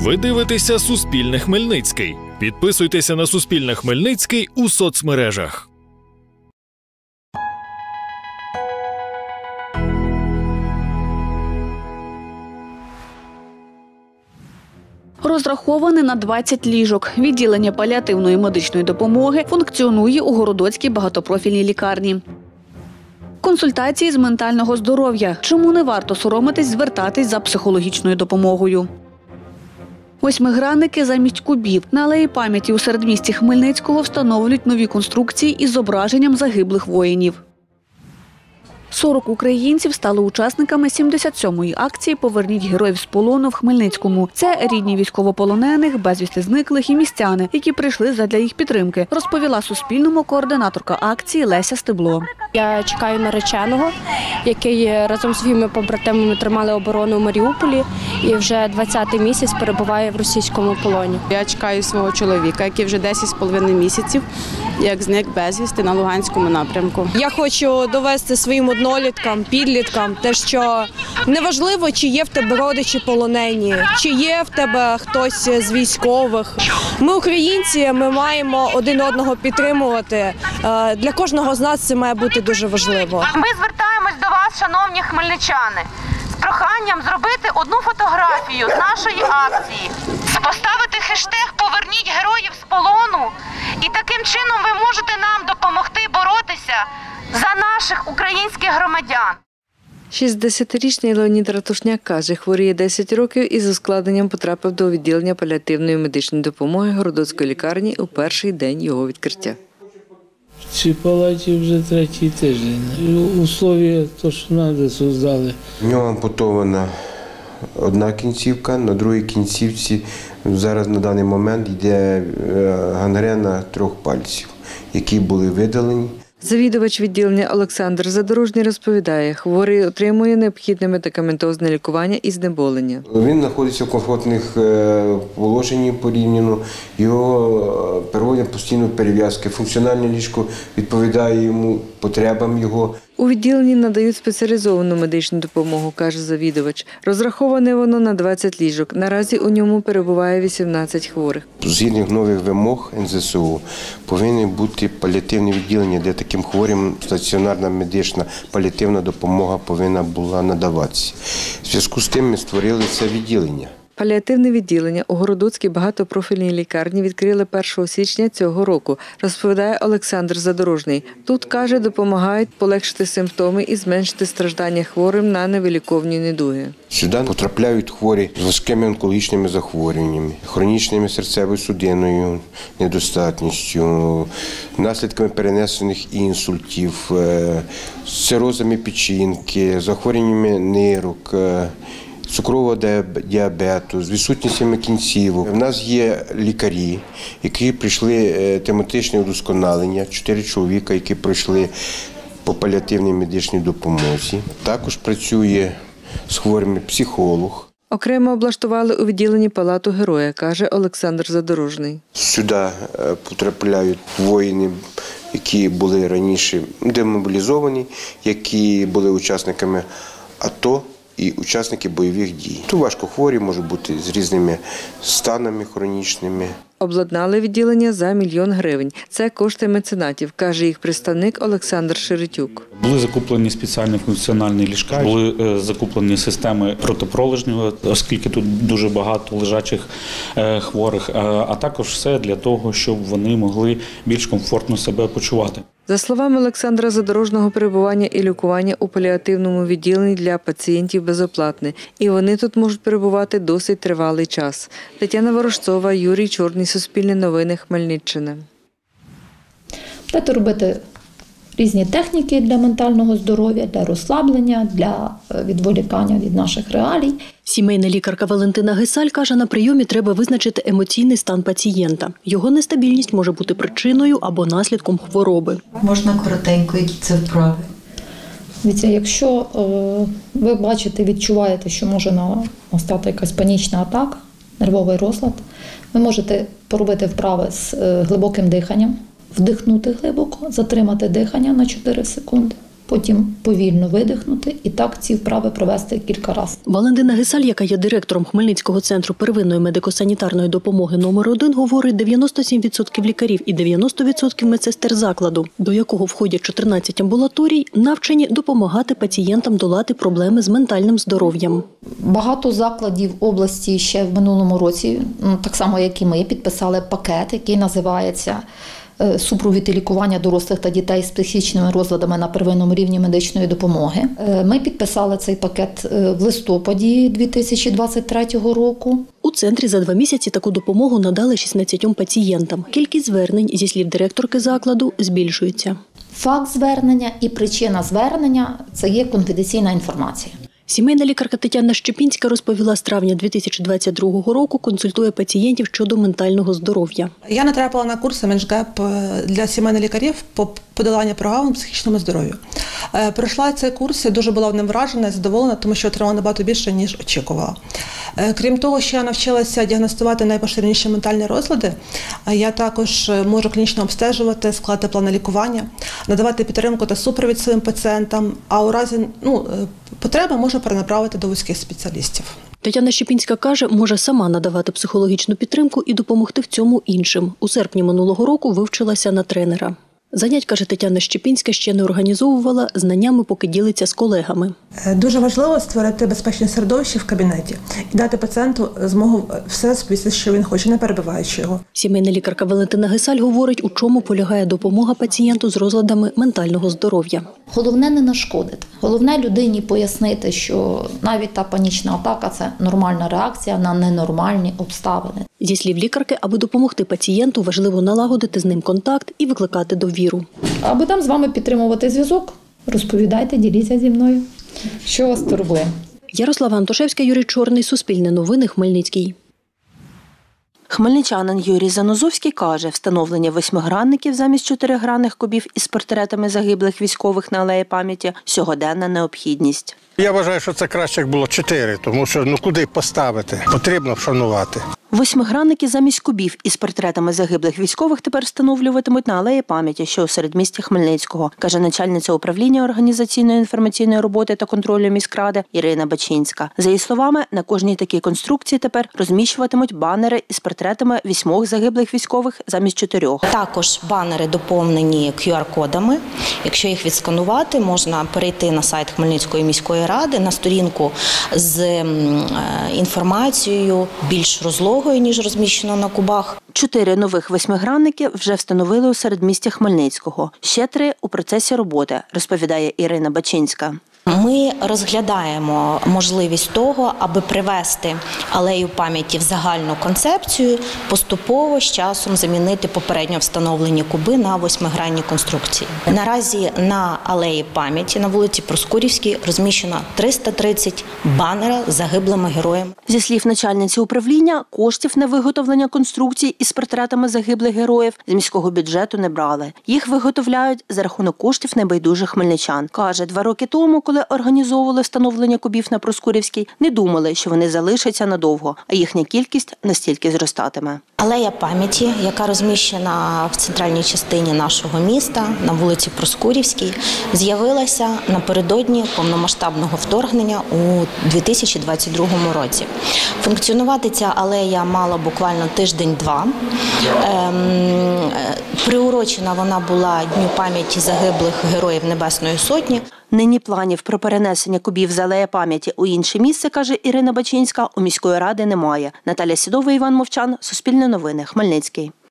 Ви дивитеся «Суспільне Хмельницький». Підписуйтеся на «Суспільне Хмельницький» у соцмережах. Розраховане на 20 ліжок. Відділення паліативної медичної допомоги функціонує у Городоцькій багатопрофільній лікарні. Консультації з ментального здоров'я. Чому не варто соромитись звертатись за психологічною допомогою? Восьмигранники замість кубів. На алеї пам'яті у середмісті Хмельницького встановлюють нові конструкції із зображенням загиблих воїнів. 40 українців стали учасниками 77-ї акції «Поверніть героїв з полону» в Хмельницькому. Це рідні військовополонених, безвісти зниклих і містяни, які прийшли задля їх підтримки, розповіла Суспільному координаторка акції Леся Стебло. Я чекаю нареченого, який разом з своїми побратимами тримали оборону у Маріуполі і вже 20-й місяць перебуває в російському полоні. Я чекаю свого чоловіка, який вже 10,5 місяців, як зник безвісти на Луганському напрямку. Я хочу довести своїм одноліткам, підліткам те, що неважливо, чи є в тебе родичі полонені, чи є в тебе хтось з військових. Ми українці, ми маємо один одного підтримувати. Для кожного з нас це має бути дуже важливо. Ми звертаємось до вас, шановні хмельничани, з проханням зробити одну фотографію з нашої акції, поставити хештег «Поверніть героїв з полону» і таким чином ви можете нам допомогти боротися за наших українських громадян. 60-річний Леонід Ратушняк каже, хворіє 10 років і з ускладненням потрапив до відділення паліативної медичної допомоги Городоцької лікарні у перший день його відкриття. В цій палаті вже третій тиждень. Условия, то, що треба, создали. У нього ампутована одна кінцівка, на другій кінцівці зараз на даний момент йде гангрена 3 пальців, які були видалені. Завідувач відділення Олександр Задорожній розповідає, хворий отримує необхідне медикаментозне лікування і знеболення. Він знаходиться в комфортних положенні порівняно, його проводять постійно перев'язки. Функціональне ліжко відповідає йому потребам його. У відділенні надають спеціалізовану медичну допомогу, каже завідувач. Розраховане воно на 20 ліжок. Наразі у ньому перебуває 18 хворих. Згідно нових вимог НЗСУ повинні бути паліативні відділення, де таким хворим стаціонарна медична паліативна допомога повинна була надаватися. В зв'язку з тим ми створили це відділення. Паліативне відділення у Городоцькій багатопрофільній лікарні відкрили 1 січня цього року, розповідає Олександр Задорожний. Тут, каже, допомагають полегшити симптоми і зменшити страждання хворим на невиліковні недуги. Сюди потрапляють хворі з важкими онкологічними захворюваннями, хронічними серцево-судинною недостатністю, наслідками перенесених інсультів, цирозами печінки, захворюваннями нирок, цукрового діабету, з відсутністю кінцівок. У нас є лікарі, які пройшли тематичне удосконалення, 4 чоловіка, які пройшли по паліативній медичній допомозі. Також працює з хворими психолог. Окремо облаштували у відділенні палату героя, каже Олександр Задорожний. Сюди потрапляють воїни, які були раніше демобілізовані, які були учасниками АТО і учасники бойових дій. Тут важкохворі можуть бути з різними станами хронічними. Обладнали відділення за 1 мільйон гривень. Це кошти меценатів, каже їх представник Олександр Шеретюк. Були закуплені спеціальні функціональні ліжка, були закуплені системи протипролежнього, оскільки тут дуже багато лежачих хворих, а також все для того, щоб вони могли більш комфортно себе почувати. За словами Олександра Задорожного, перебування і лікування у паліативному відділенні для пацієнтів безоплатне. І вони тут можуть перебувати досить тривалий час. Тетяна Ворожцова, Юрій Чорний, Суспільне новини, Хмельниччина. Будете робити різні техніки для ментального здоров'я, для розслаблення, для відволікання від наших реалій. Сімейна лікарка Валентина Гесаль каже, на прийомі треба визначити емоційний стан пацієнта. Його нестабільність може бути причиною або наслідком хвороби. Можна коротенько, які це вправи? Дивіться, якщо ви бачите, відчуваєте, що може настати якась панічна атака, нервовий розлад, ви можете поробити вправи з глибоким диханням, вдихнути глибоко, затримати дихання на 4 секунди, потім повільно видихнути і так ці вправи провести кілька разів. Валентина Гисаль, яка є директором Хмельницького центру первинної медико-санітарної допомоги номер 1, говорить, 97% лікарів і 90% медсестер закладу, до якого входять 14 амбулаторій, навчені допомагати пацієнтам долати проблеми з ментальним здоров'ям. Багато закладів області ще в минулому році, так само як і ми, підписали пакет, який називається «Супровід і лікування дорослих та дітей з психічними розладами на первинному рівні медичної допомоги». Ми підписали цей пакет в листопаді 2023 року. У центрі за 2 місяці таку допомогу надали 16 пацієнтам. Кількість звернень, зі слів директорки закладу, збільшується. Факт звернення і причина звернення – це є конфіденційна інформація. Сімейна лікарка Тетяна Щепінська розповіла, з травня 2022 року консультує пацієнтів щодо ментального здоров'я. Я натрапила на курси «Меншгеп» для сімейних лікарів по подоланню програм психічному здоров'ю. Пройшла цей курс і дуже була ним вражена і задоволена, тому що отримала набагато більше, ніж очікувала. Крім того, що я навчилася діагностувати найпоширеніші ментальні розлади, я також можу клінічно обстежувати, складати плани лікування, надавати підтримку та супровід своїм пацієнтам, а у разі потреби можу перенаправити до вузьких спеціалістів. Тетяна Щепінська каже, може сама надавати психологічну підтримку і допомогти в цьому іншим. У серпні минулого року вивчилася на тренера. Занять, каже Тетяна Щепінська, ще не організовувала, знаннями поки ділиться з колегами. Дуже важливо створити безпечне середовище в кабінеті і дати пацієнту змогу все розповісти, що він хоче, не перебиваючи його. Сімейна лікарка Валентина Гисаль говорить, у чому полягає допомога пацієнту з розладами ментального здоров'я. Головне не нашкодити. Головне людині пояснити, що навіть та панічна атака – це нормальна реакція на ненормальні обставини. Зі слів лікарки, аби допомогти пацієнту, важливо налагодити з ним контакт і викликати довіру. Аби там з вами підтримувати зв'язок, розповідайте, діліться зі мною, що вас турбує. Ярослава Антошевська, Юрій Чорний, Суспільне новини, Хмельницький. Хмельничанин Юрій Занозовський каже, встановлення 8-гранників замість 4-гранних кубів із портретами загиблих військових на алеї пам'яті – сьогоденна необхідність. Я вважаю, що це краще, як було 4, тому що куди поставити, потрібно вшанувати. 8-гранники замість кубів із портретами загиблих військових тепер встановлюватимуть на алеї пам'яті, що у середмісті Хмельницького, каже начальниця управління організаційної інформаційної роботи та контролю міськради Ірина Бачинська. За її словами, на кожній такій конструкції тепер розміщуватимуть банери із портретами 8 загиблих військових замість 4. Також банери доповнені QR-кодами. Якщо їх відсканувати, можна перейти на сайт Хмельницької міської ради, на сторінку з інформацією більш розлогою, ніж розміщено на кубах. 4 нових 8-гранники вже встановили у середмісті Хмельницького. Ще 3 у процесі роботи, розповідає Ірина Бачинська. Ми розглядаємо можливість того, аби привести алею пам'яті в загальну концепцію, поступово з часом замінити попередньо встановлені куби на 8-гранні конструкції. Наразі на алеї пам'яті на вулиці Проскурівській розміщено 330 банера з загиблими героями. Зі слів начальниці управління, коштів на виготовлення конструкцій із портретами загиблих героїв з міського бюджету не брали. Їх виготовляють за рахунок коштів небайдужих хмельничан. Каже, 2 роки тому, коли організовували встановлення кубів на Проскурівській, не думали, що вони залишаться надовго, а їхня кількість настільки зростатиме. Алея пам'яті, яка розміщена в центральній частині нашого міста, на вулиці Проскурівській, з'явилася напередодні повномасштабного вторгнення у 2022 році. Функціонувати ця алея мала буквально тиждень-два. Приурочена вона була Дню пам'яті загиблих героїв Небесної Сотні. Нині планів про перенесення кубів з алеї пам'яті у інше місце, каже Ірина Бачинська, у міської ради немає. Наталя Сідова, Іван Мовчан, Суспільне новини, Хмельницький.